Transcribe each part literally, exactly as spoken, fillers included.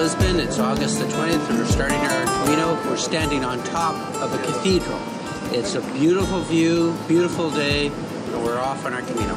Lisbon. It's August the twentieth and we're starting our Camino. We're standing on top of a cathedral. It's a beautiful view, beautiful day, and we're off on our Camino.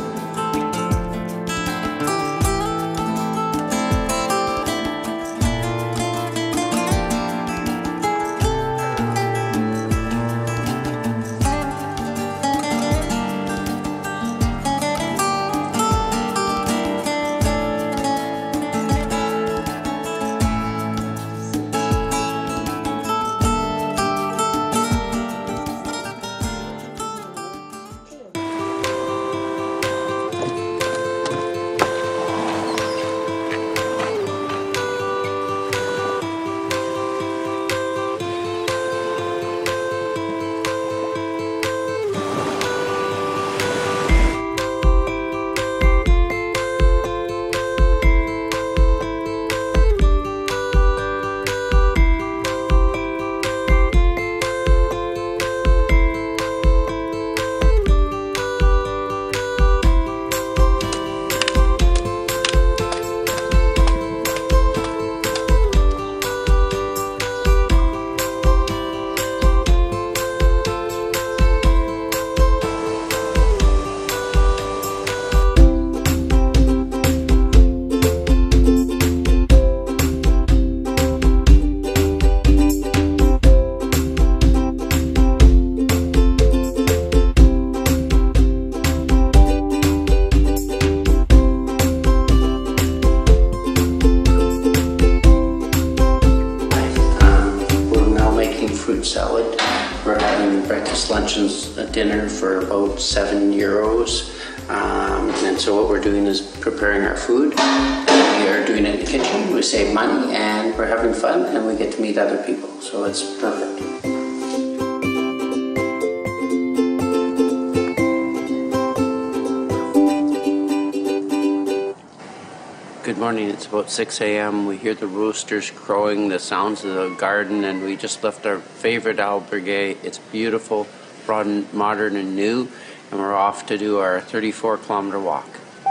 Salad. We're having breakfast, lunch, and dinner for about seven euros. Um, and so what we're doing is preparing our food. We are doing it in the kitchen. We save money and we're having fun and we get to meet other people. So it's perfect. Good morning, it's about six A M We hear the roosters crowing, the sounds of the garden, and we just left our favorite albergue. It's beautiful, modern and new, and we're off to do our thirty-four kilometer walk.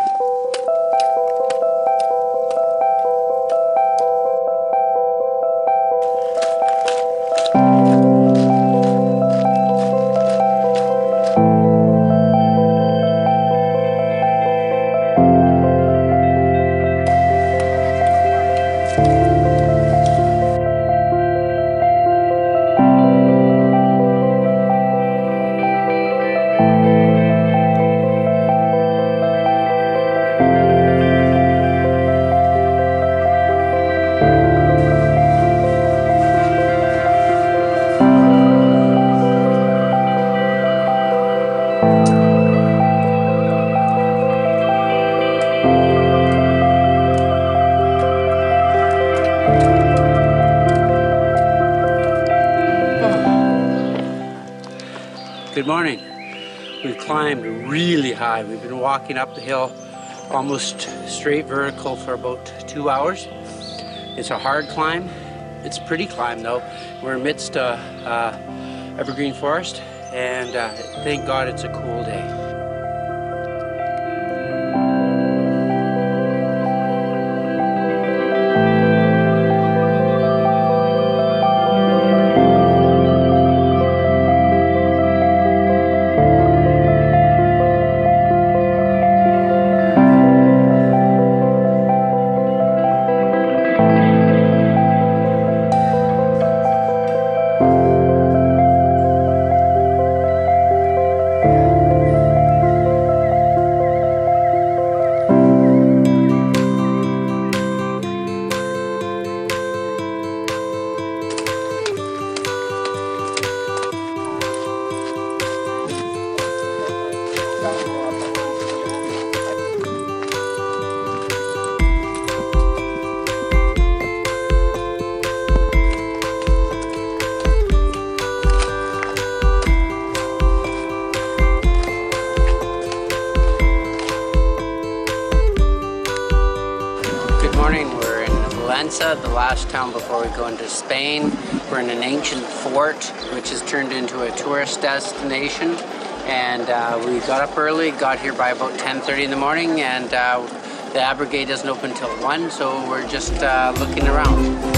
Good morning. We've climbed really high. We've been walking up the hill almost straight vertical for about two hours. It's a hard climb. It's a pretty climb though. We're amidst a, a evergreen forest and uh, thank God it's a cool day. The last town before we go into Spain. We're in an ancient fort which has turned into a tourist destination, and uh, we got up early, got here by about ten thirty in the morning, and uh, The Abergay doesn't open until one, so we're just uh, looking around.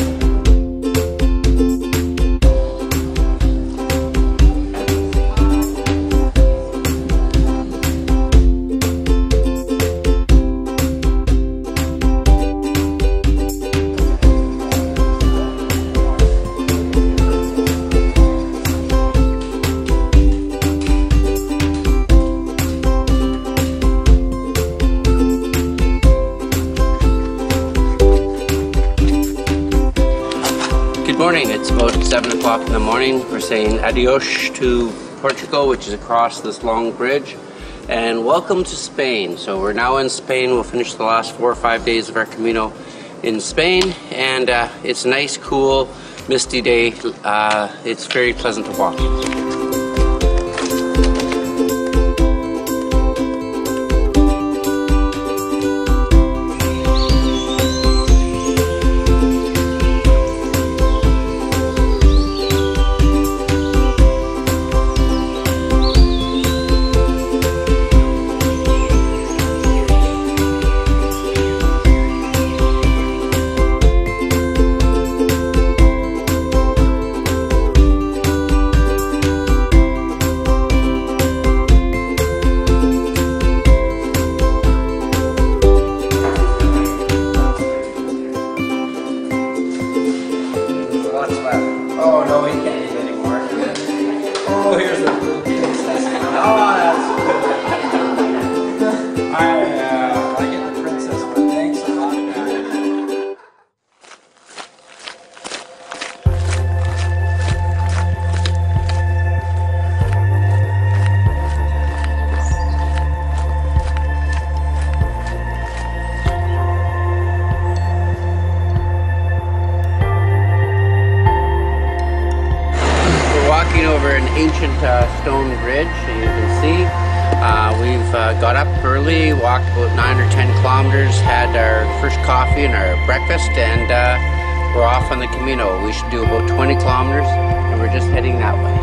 Good morning, it's about seven o'clock in the morning. We're saying adios to Portugal, which is across this long bridge, and welcome to Spain. So we're now in Spain. We'll finish the last four or five days of our Camino in Spain, and uh, it's a nice, cool, misty day. Uh, it's very pleasant to walk. Oh no, we can't eat anymore. Oh, here's a blue princess. Oh, that's good. I, uh, I get the princess one. Thanks a lot, guys. Over an ancient uh, stone bridge, you can see. Uh, we've uh, got up early, walked about nine or ten kilometers, had our first coffee and our breakfast, and uh, we're off on the Camino. We should do about twenty kilometers, and we're just heading that way.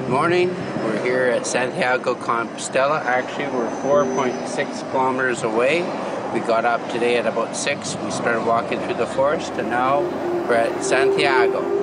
Good morning. We're here at Santiago Compostela. Actually, we're four point six kilometers away. We got up today at about six. We started walking through the forest, and now we're at Santiago.